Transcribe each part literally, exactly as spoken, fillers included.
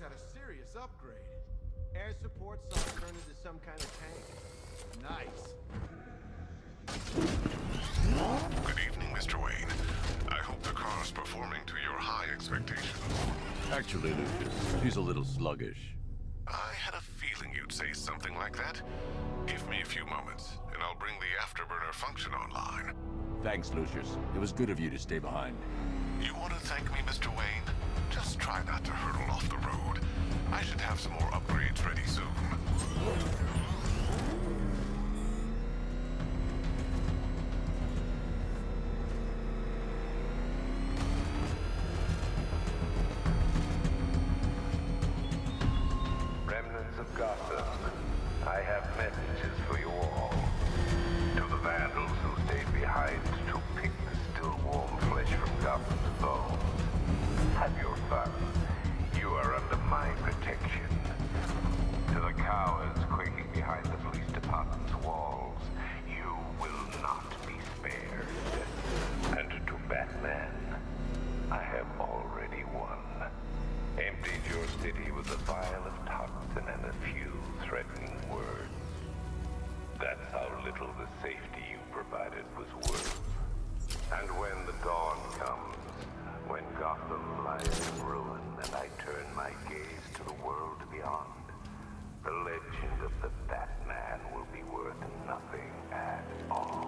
had a serious upgrade. Air support saw it turn into some kind of tank. Nice. Good evening, Mister Wayne. I hope the car's performing to your high expectations. Actually, Lucius, he's a little sluggish. I had a feeling you'd say something like that. Give me a few moments, and I'll bring the afterburner function online. Thanks, Lucius. It was good of you to stay behind. You want to thank me, Mister Wayne? Just try not to hurtle off the road. I should have some more upgrades ready soon. Remnants of Gotham, I have messages for you all. To the vandals who stayed behind to pick the still warm flesh from Gotham's bones. Have your fun. You are under my protection. To the cowards quaking behind the police department's walls, you will not be spared. And to Batman, I have already won. Emptied your city with a vial of toxin and a few threatening words. That's how little the safety you provided was worth. And when the dawn comes, when Gotham lies in ruin and I turn my gaze to the world beyond, the legend of the Batman will be worth nothing at all.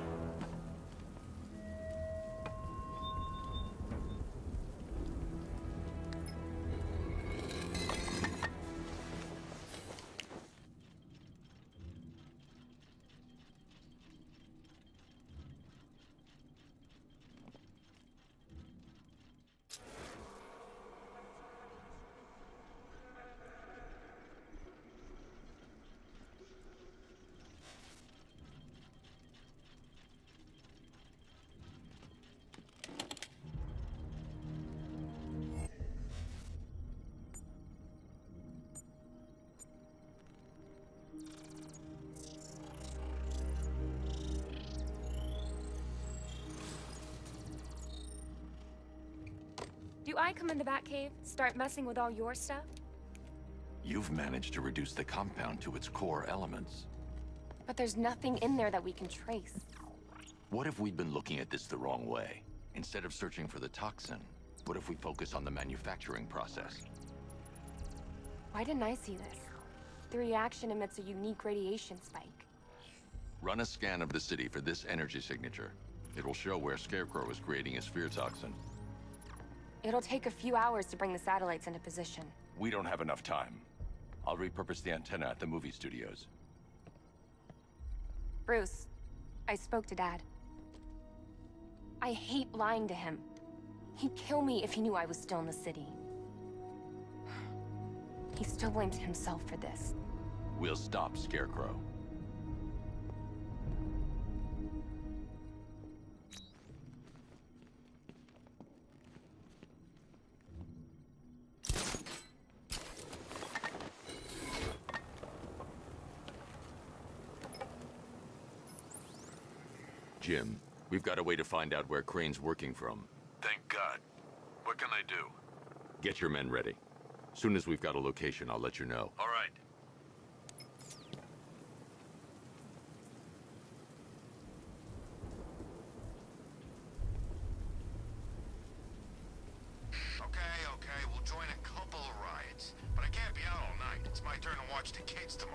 Do I come into Batcave, start messing with all your stuff? You've managed to reduce the compound to its core elements. But there's nothing in there that we can trace. What if we'd been looking at this the wrong way? Instead of searching for the toxin, what if we focus on the manufacturing process? Why didn't I see this? The reaction emits a unique radiation spike. Run a scan of the city for this energy signature. It will show where Scarecrow is creating his fear toxin. It'll take a few hours to bring the satellites into position. We don't have enough time. I'll repurpose the antenna at the movie studios. Bruce, I spoke to Dad. I hate lying to him. He'd kill me if he knew I was still in the city. He still blames himself for this. We'll stop Scarecrow. Jim, we've got a way to find out where Crane's working from. Thank God. What can I do? Get your men ready. Soon as we've got a location, I'll let you know. All right. Okay, okay, we'll join a couple of riots. But I can't be out all night. It's my turn to watch the kids tomorrow.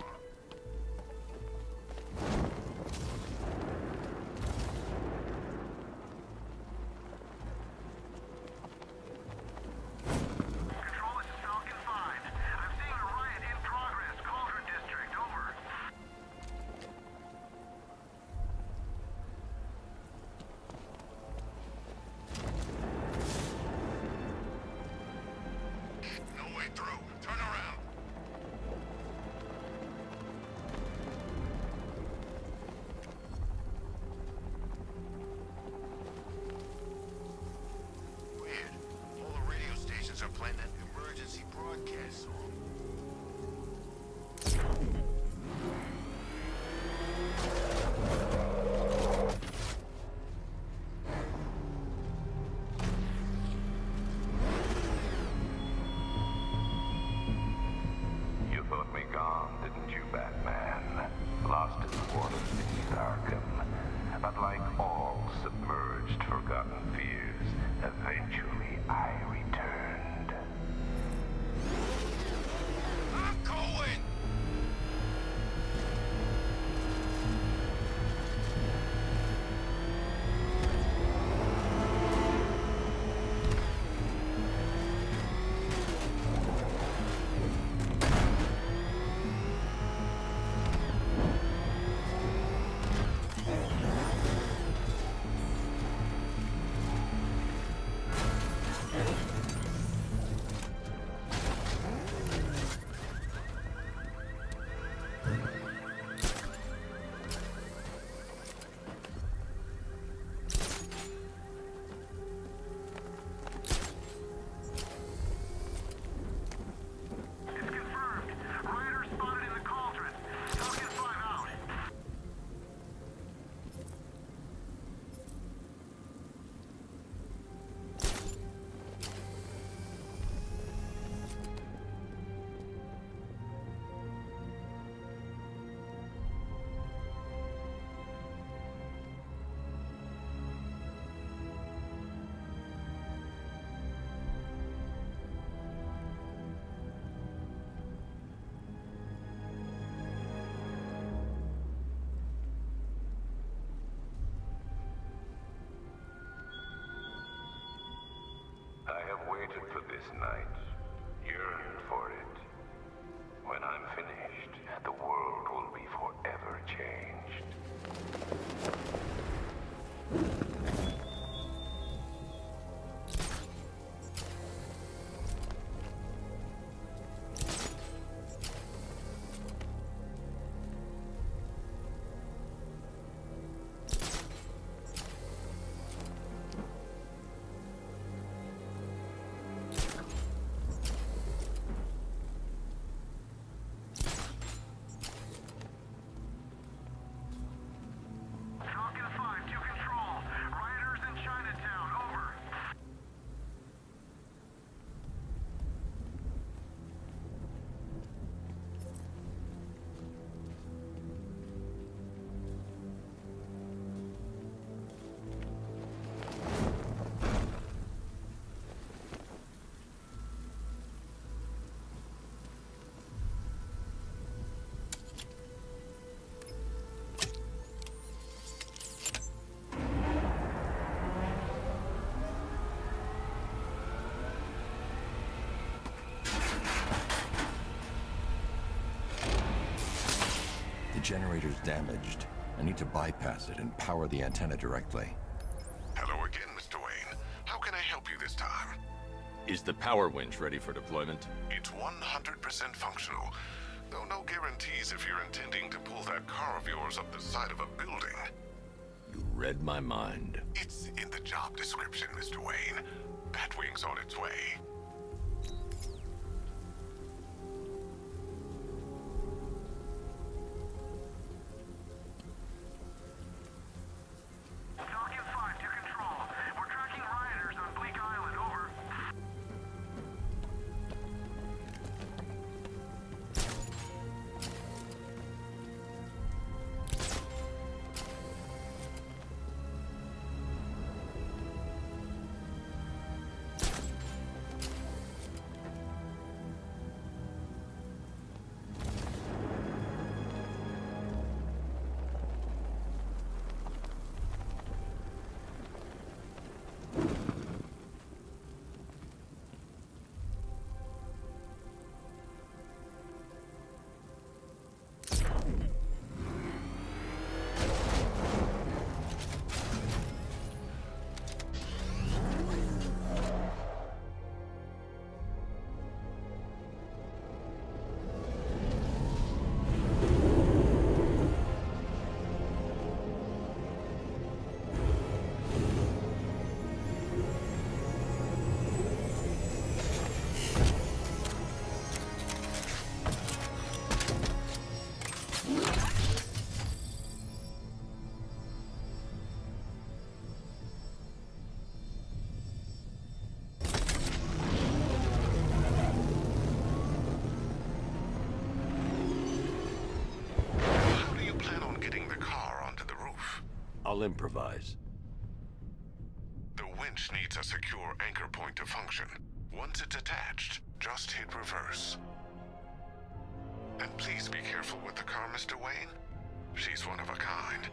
waited for this night, yearned for it. When I'm finished, the world will be forever changed. Generator's damaged. I need to bypass it and power the antenna directly. Hello again, Mister Wayne. How can I help you this time? Is the power winch ready for deployment? It's one hundred percent functional, though no guarantees if you're intending to pull that car of yours up the side of a building. You read my mind. It's in the job description, Mister Wayne. Batwing's on its way. I'll improvise. The winch needs a secure anchor point to function. Once it's attached, just hit reverse. And please be careful with the car, Mister Wayne. She's one of a kind.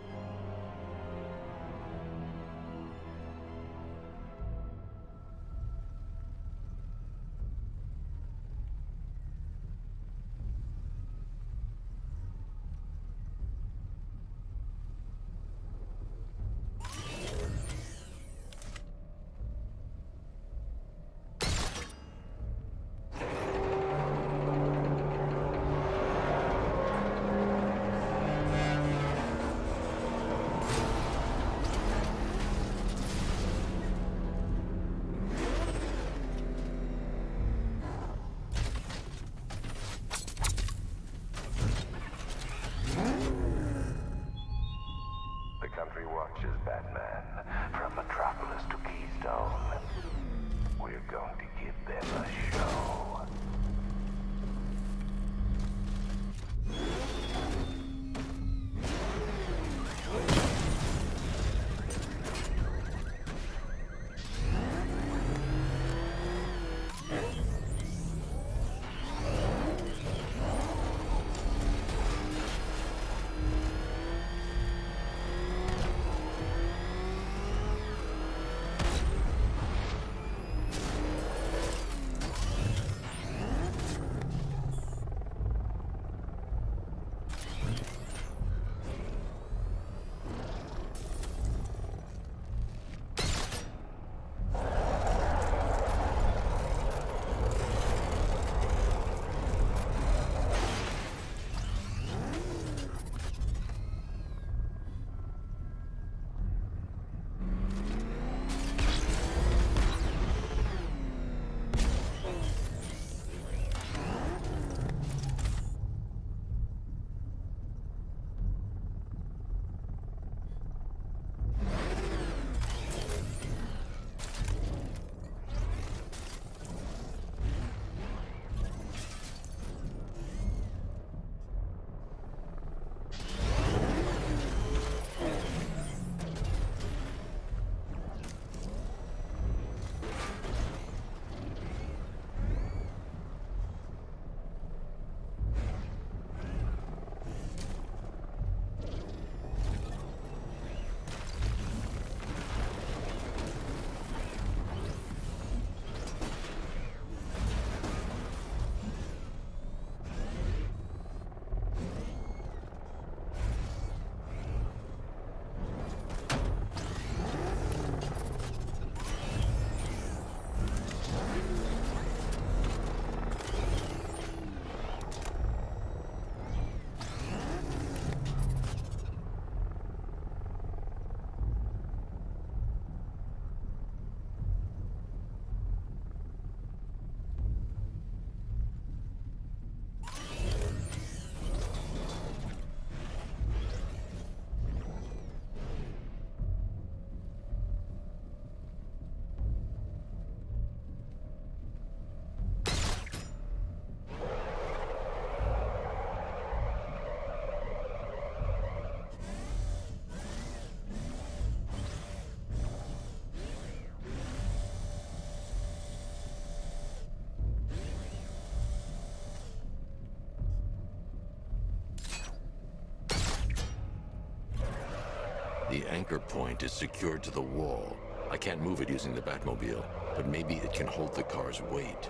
The anchor point is secured to the wall. I can't move it using the Batmobile, but maybe it can hold the car's weight.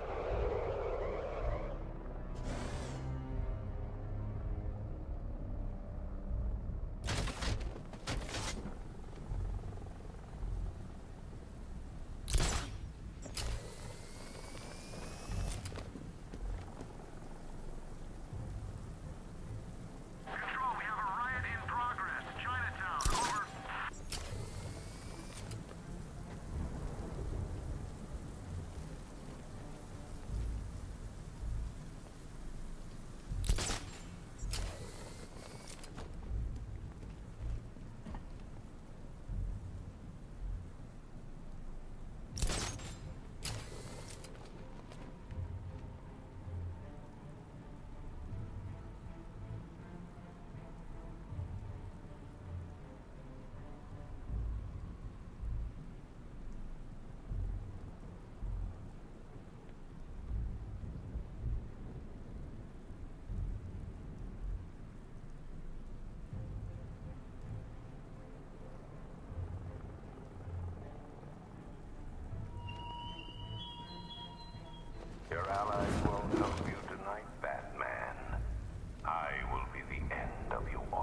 Your allies won't help you tonight, Batman. I will be the end of you all.